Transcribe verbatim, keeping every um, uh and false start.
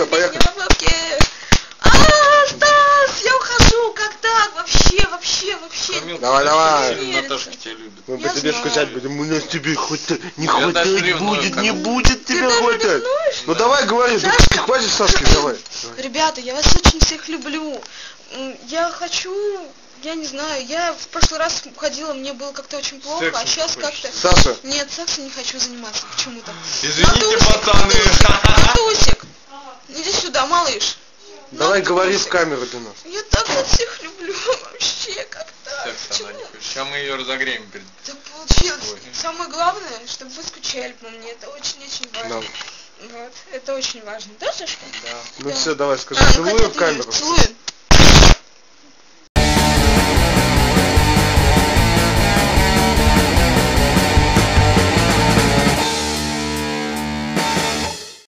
Все, поехали. А, Стас, я ухожу, как так? Вообще, вообще, вообще. Камил, давай, давай. Наташка тебя любит. Я Мы по тебе знаю. скучать будем. У нас тебе хоть не Я хватать даже ревную, будет, не Камил. будет тебя даже хватать. ревнуешь? Ну давай говори, да Сашка. хватит Сашки, давай. Ребята, я вас очень всех люблю. М, Я хочу, я не знаю, я в прошлый раз ходила, мне было как-то очень плохо, Сексом а сейчас хочешь? как-то... Саша, Нет, сексом не хочу заниматься почему-то. Извините, Натусик, пацаны. Натусик, иди сюда, малыш. давай говори в Натусик. камеру для нас. Я так вас всех люблю вообще, как так? Секс Почему? она не хочет. Сейчас мы ее разогреем перед. Так получилось. Ой. Самое главное, чтобы вы скучали по мне. Это очень-очень важно. Да. Вот, это очень важно. Да, Сашка? Да. Ну Да. все, давай скажи, А, ну целую хотя в ты камеру. Целую.